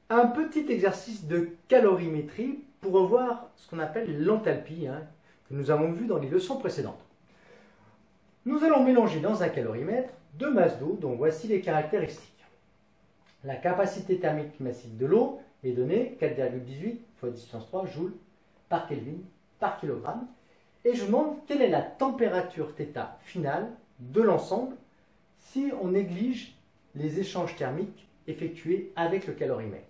Un petit exercice de calorimétrie pour revoir ce qu'on appelle l'enthalpie, que nous avons vu dans les leçons précédentes. Nous allons mélanger dans un calorimètre deux masses d'eau dont voici les caractéristiques. La capacité thermique massique de l'eau est donnée 4,18 x 10 puissance 3 joules par Kelvin par kilogramme. Et je vous demande quelle est la température θ finale de l'ensemble si on néglige les échanges thermiques effectués avec le calorimètre.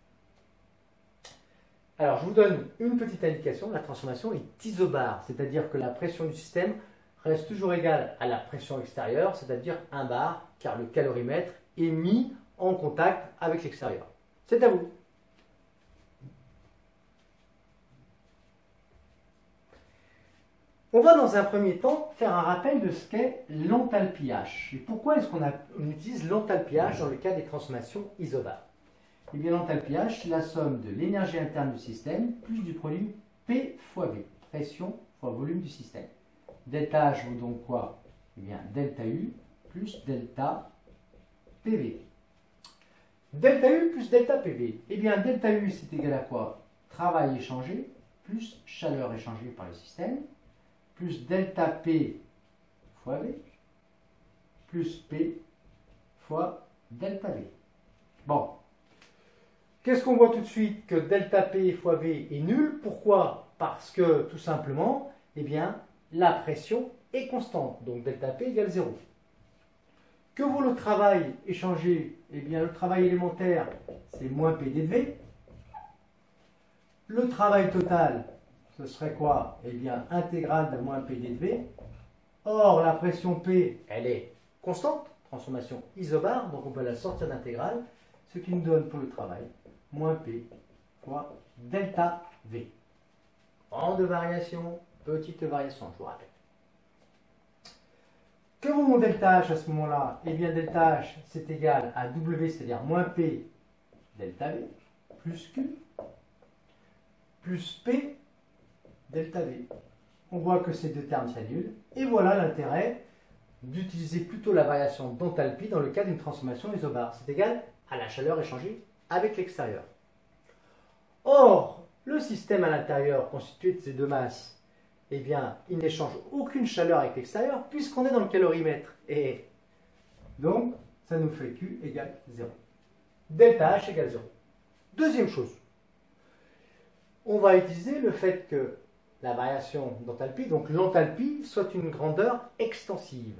Alors, je vous donne une petite indication, la transformation est isobare, c'est-à-dire que la pression du système reste toujours égale à la pression extérieure, c'est-à-dire 1 bar, car le calorimètre est mis en contact avec l'extérieur. C'est à vous. On va dans un premier temps faire un rappel de ce qu'est l'enthalpie H. Et pourquoi est-ce qu'on utilise l'enthalpie H dans le cas des transformations isobares? Eh bien, l'enthalpie H, c'est la somme de l'énergie interne du système plus du produit P fois V, pression fois volume du système. Delta H vaut donc quoi? Eh bien, delta U plus delta PV. Delta U plus delta PV. Eh bien, delta U, c'est égal à quoi? Travail échangé plus chaleur échangée par le système, plus delta P fois V, plus P fois delta V. Bon. Qu'est-ce qu'on voit tout de suite? Que delta P fois V est nul. Pourquoi? Parce que, tout simplement, eh bien, la pression est constante. Donc, delta P égale 0. Que vaut le travail échangé? Eh bien, le travail élémentaire, c'est moins P dV. Le travail total, ce serait quoi? Eh bien, intégrale de moins P dV. Or, la pression P, elle est constante. Transformation isobare, donc on peut la sortir d'intégrale. Ce qui nous donne pour le travail moins P fois delta V. Grande variation, petite variation, je vous rappelle. Que vaut mon delta H à ce moment-là? Eh bien, delta H, c'est égal à W, c'est-à-dire moins P delta V, plus Q, plus P delta V. On voit que ces deux termes s'annulent. Et voilà l'intérêt d'utiliser plutôt la variation d'enthalpie dans le cas d'une transformation isobare. C'est égal à la chaleur échangée avec l'extérieur. Or, le système à l'intérieur constitué de ces deux masses, eh bien, il n'échange aucune chaleur avec l'extérieur puisqu'on est dans le calorimètre. Et donc, ça nous fait Q égale 0. Delta H égale 0. Deuxième chose, on va utiliser le fait que la variation d'enthalpie, donc l'enthalpie, soit une grandeur extensive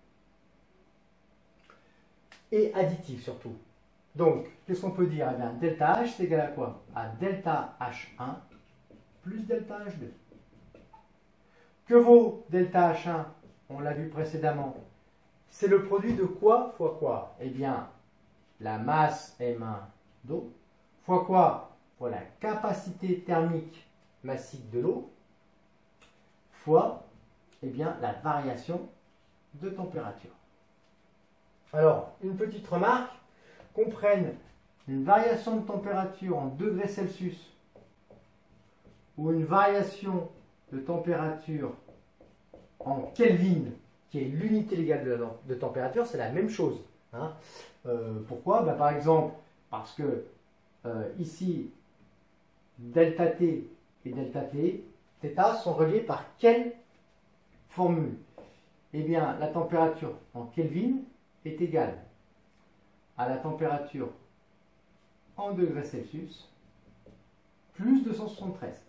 et additive surtout. Donc, qu'est-ce qu'on peut dire? Eh bien, delta H, c'est égal à quoi? À delta H1 plus delta H2. Que vaut delta H1? On l'a vu précédemment. C'est le produit de quoi fois quoi? Eh bien, la masse M1 d'eau fois quoi? Fois la capacité thermique massique de l'eau fois, eh bien, la variation de température. Alors, une petite remarque. Qu'on prenne une variation de température en degrés Celsius ou une variation de température en Kelvin, qui est l'unité légale de température, c'est la même chose. Pourquoi? Par exemple, parce que ici, delta T et delta T, θ sont reliés par quelle formule? Eh bien, la température en Kelvin est égale à la température en degrés Celsius plus 273.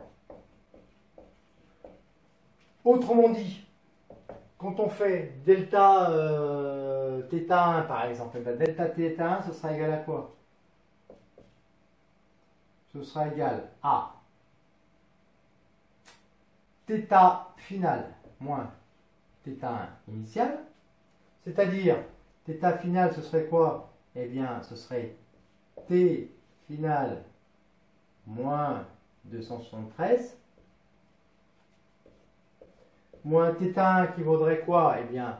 Autrement dit, quand on fait delta θ1 par exemple, delta θ1 ce sera égal à quoi? Ce sera égal à θ final moins θ1 initial, c'est-à-dire θ final, ce serait quoi? Eh bien, ce serait T final moins 273 moins θ1 qui vaudrait quoi? Eh bien,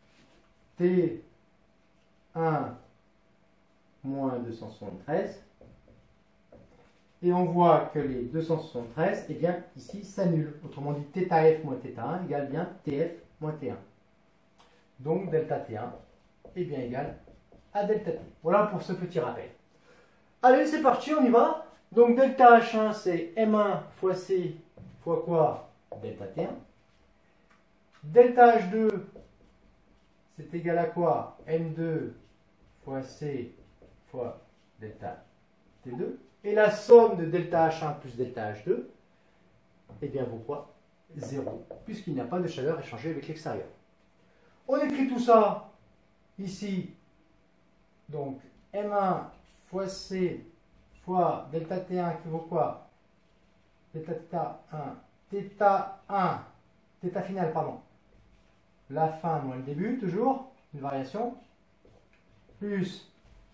T1 moins 273. Et on voit que les 273, eh bien, ici, s'annulent. Autrement dit, θf moins θ1 égale bien Tf moins T1. Donc, delta T1 est bien égal à delta T. Voilà pour ce petit rappel. Allez, c'est parti, on y va. Donc delta H1, c'est M1 fois C fois quoi? Delta T1. Delta H2, c'est égal à quoi? M2 fois C fois delta T2. Et la somme de delta H1 plus delta H2, eh bien, vaut quoi? 0, puisqu'il n'y a pas de chaleur échangée avec l'extérieur. On écrit tout ça ici. Donc, M1 fois C fois delta T1 qui vaut quoi? Delta θ1, θ final, pardon. La fin moins le début, toujours, une variation, plus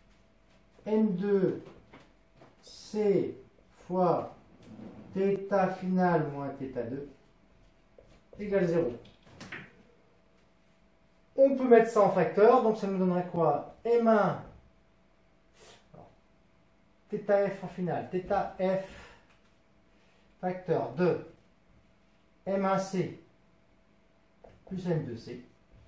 M2 C fois θ final moins θ2 égale 0. On peut mettre ça en facteur, donc ça nous donnerait quoi? M1 θf en final, θf facteur de M1C plus M2C.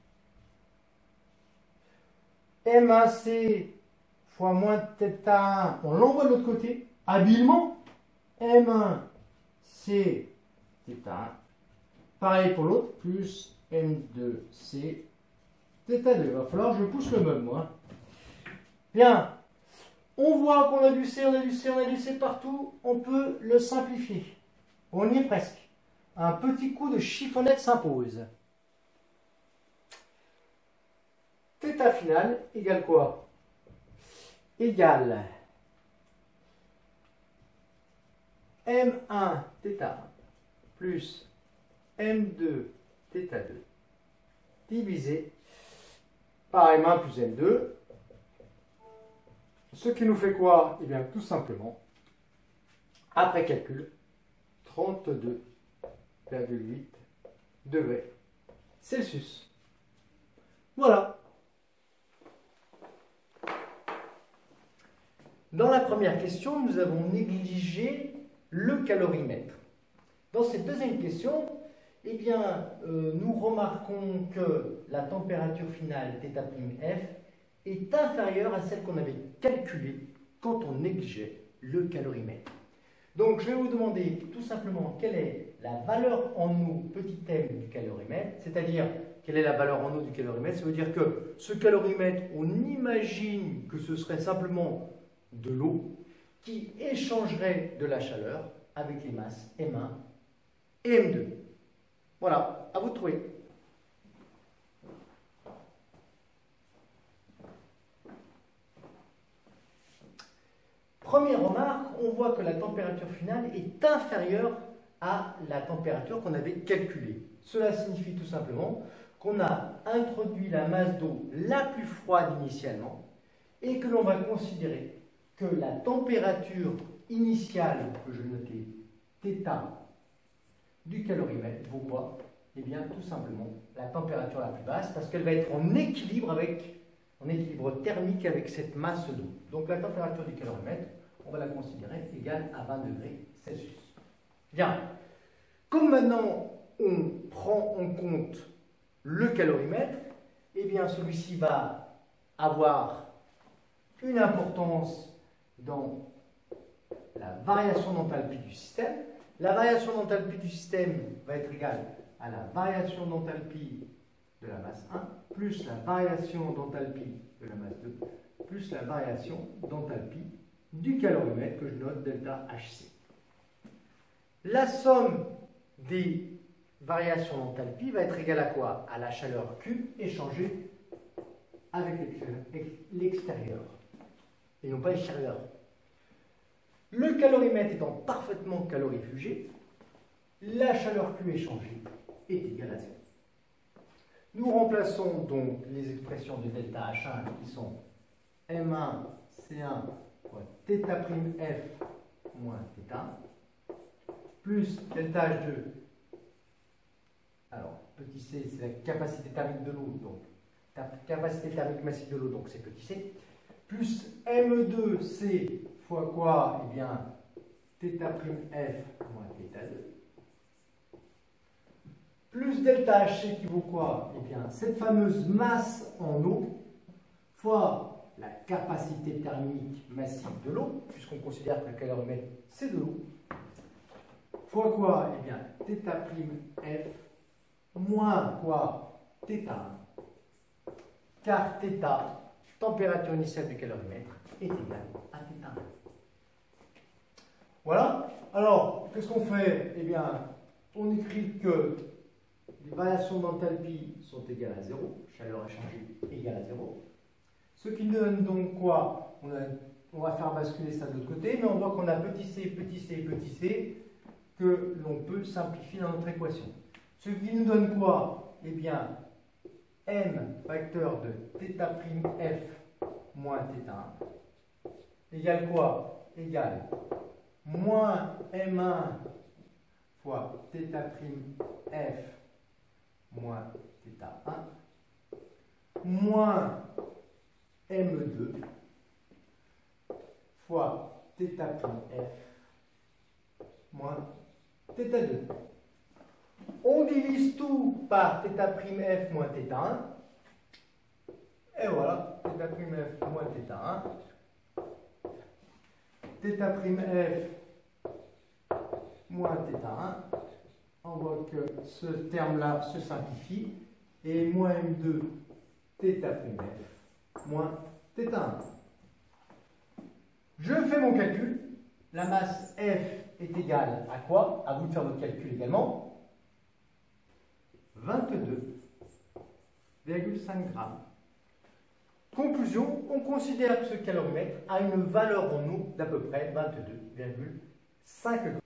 M1C fois moins θ1, on l'envoie de l'autre côté, habilement. M1C θ1. Pareil pour l'autre, plus M2C θ2. Il va falloir que je pousse le meuble, moi. Bien. On voit qu'on a du C, on a du C, on a du C partout. On peut le simplifier. On y est presque. Un petit coup de chiffonnette s'impose. Θ final égale quoi? Égale M1 θ1 plus M2 θ2 divisé par M1 plus M2. Ce qui nous fait quoi? Eh bien, tout simplement, après calcul, 32,8 degrés Celsius. Voilà. Dans la première question, nous avons négligé le calorimètre. Dans cette deuxième question, eh bien, nous remarquons que la température finale θ'F est inférieure à celle qu'on avait calculée quand on négligeait le calorimètre. Donc, je vais vous demander tout simplement quelle est la valeur en eau petit m du calorimètre, c'est-à-dire quelle est la valeur en eau du calorimètre. Ça veut dire que ce calorimètre, on imagine que ce serait simplement de l'eau qui échangerait de la chaleur avec les masses M1 et M2. Voilà, à vous de trouver. Première remarque, on voit que la température finale est inférieure à la température qu'on avait calculée. Cela signifie tout simplement qu'on a introduit la masse d'eau la plus froide initialement et que l'on va considérer que la température initiale, que je notais θ du calorimètre, vaut quoi? Eh bien, tout simplement la température la plus basse parce qu'elle va être en équilibre thermique avec cette masse d'eau. Donc la température du calorimètre, on va la considérer égale à 20 degrés Celsius. Bien. Comme maintenant on prend en compte le calorimètre, eh bien celui-ci va avoir une importance dans la variation d'enthalpie du système. La variation d'enthalpie du système va être égale à la variation d'enthalpie de la masse 1 plus la variation d'enthalpie de la masse 2 plus la variation d'enthalpie du calorimètre que je note delta HC. La somme des variations d'enthalpie va être égale à quoi? À la chaleur Q échangée avec l'extérieur et non pas l'extérieur. Le calorimètre étant parfaitement calorifugé, la chaleur Q échangée est égale à 0. Nous remplaçons donc les expressions de delta H1 qui sont M1 C1 fois θ'F moins θ plus delta H2. Alors, petit c, c'est la capacité thermique de l'eau, donc capacité thermique massive de l'eau, donc c'est petit c, plus M2C fois quoi? Eh bien, θ'F moins θ2. Plus delta HC qui vaut quoi? Eh bien, cette fameuse masse en eau fois la capacité thermique massive de l'eau, puisqu'on considère qu'un caloromètre c'est de l'eau, fois quoi? Eh bien, θ'F moins quoi? θ1, car θ, température initiale du caloromètre, est égale à θ1. Voilà. Alors, qu'est-ce qu'on fait? Eh bien, on écrit que les variations d'enthalpie sont égales à 0, chaleur échangée égale à 0. Ce qui nous donne donc quoi? On va faire basculer ça de l'autre côté, mais on voit qu'on a petit c, petit c, petit c, que l'on peut simplifier dans notre équation. Ce qui nous donne quoi? Eh bien, m facteur de θ'F moins θ1 égale quoi? Égale moins m1 fois θ'F moins θ1 moins m2 fois θ'F moins θ2. On divise tout par θ'F moins θ1. Et voilà, θ'F moins θ1. θ'F moins θ1. On voit que ce terme-là se simplifie. Et moins m2 θ'F moins θ1. Je fais mon calcul. La masse F est égale à quoi? À vous de faire votre calcul également. 22,5 grammes. Conclusion, on considère que ce caloromètre a une valeur en eau d'à peu près 22,5 grammes.